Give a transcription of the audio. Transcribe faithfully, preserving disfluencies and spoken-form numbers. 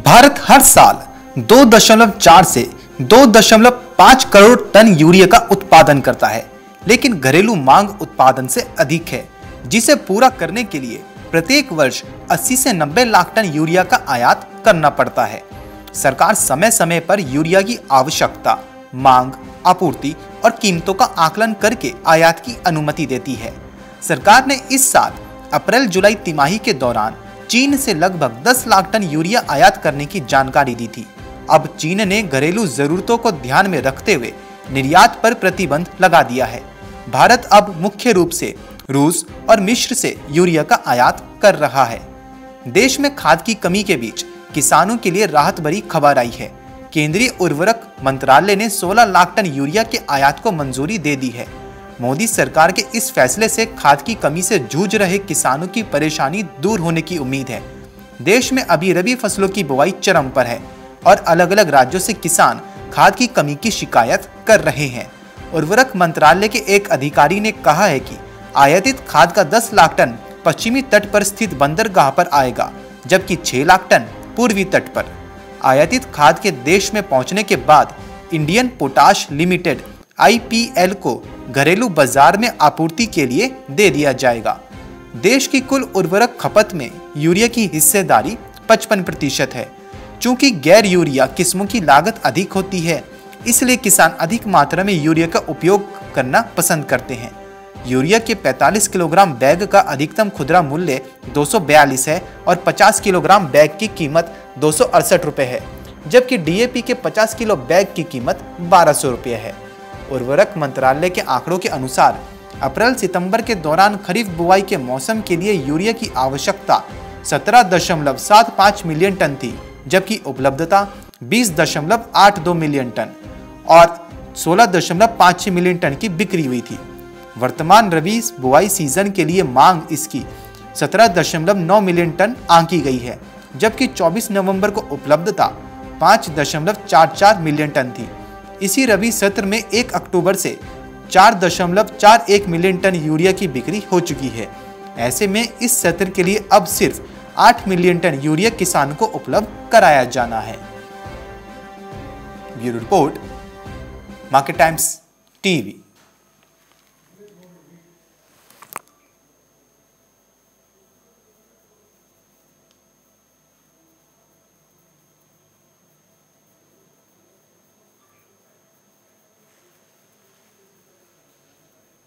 भारत हर साल दो दशमलव चार से दो दशमलव पाँच करोड़ टन यूरिया का उत्पादन करता है, लेकिन घरेलू मांग उत्पादन से अधिक है, जिसे पूरा करने के लिए प्रत्येक वर्ष अस्सी से नब्बे लाख टन यूरिया का आयात करना पड़ता है। सरकार समय समय पर यूरिया की आवश्यकता, मांग, आपूर्ति और कीमतों का आकलन करके आयात की अनुमति देती है। सरकार ने इस साल अप्रैल जुलाई तिमाही के दौरान चीन से लगभग दस लाख टन यूरिया आयात करने की जानकारी दी थी। अब चीन ने घरेलू जरूरतों को ध्यान में रखते हुए निर्यात पर प्रतिबंध लगा दिया है। भारत अब मुख्य रूप से रूस और मिस्र से यूरिया का आयात कर रहा है। देश में खाद की कमी के बीच किसानों के लिए राहत भरी खबर आई है। केंद्रीय उर्वरक मंत्रालय ने सोलह लाख टन यूरिया के आयात को मंजूरी दे दी है। मोदी सरकार के इस फैसले से खाद की कमी से जूझ रहे किसानों की परेशानी दूर होने की उम्मीद है। देश में अभी रबी फसलों की बुवाई चरम पर है और अलग अलग राज्यों से किसान खाद की कमी की शिकायत कर रहे हैं। उर्वरक मंत्रालय के एक अधिकारी ने कहा है कि आयातित खाद का दस लाख टन पश्चिमी तट पर स्थित बंदरगाह पर आएगा, जबकि छह लाख टन पूर्वी तट पर। आयातित खाद के देश में पहुंचने के बाद Indian potash limited I P L को घरेलू बाजार में आपूर्ति के लिए दे दिया जाएगा। देश की कुल उर्वरक खपत में यूरिया की हिस्सेदारी पचपन प्रतिशत है। चूंकि गैर यूरिया किस्मों की लागत अधिक होती है, इसलिए किसान अधिक मात्रा में यूरिया का उपयोग करना पसंद करते हैं। यूरिया के पैंतालीस किलोग्राम बैग का अधिकतम खुदरा मूल्य दो सौ बयालीस है और पचास किलोग्राम बैग की कीमत दो सौ अड़सठ रुपये है, जबकि डी ए पी के पचास किलो बैग की कीमत बारह सौ रुपये है। उर्वरक मंत्रालय के आंकड़ों के अनुसार अप्रैल सितंबर के दौरान खरीफ बुवाई के मौसम के लिए यूरिया की आवश्यकता सत्रह दशमलव सात पाँच मिलियन टन थी, जबकि उपलब्धता बीस दशमलव आठ दो मिलियन टन और सोलह दशमलव पाँच छह मिलियन टन की बिक्री हुई थी। वर्तमान रबी बुवाई सीजन के लिए मांग इसकी सत्रह दशमलव नौ मिलियन टन आंकी गई है, जबकि चौबीस नवंबर को उपलब्धता पाँच दशमलव चार चार मिलियन टन थी। इसी रबी सत्र में एक अक्टूबर से चार दशमलव चार एक मिलियन टन यूरिया की बिक्री हो चुकी है। ऐसे में इस सत्र के लिए अब सिर्फ आठ मिलियन टन यूरिया किसान को उपलब्ध कराया जाना है। Bureau report, market times TV.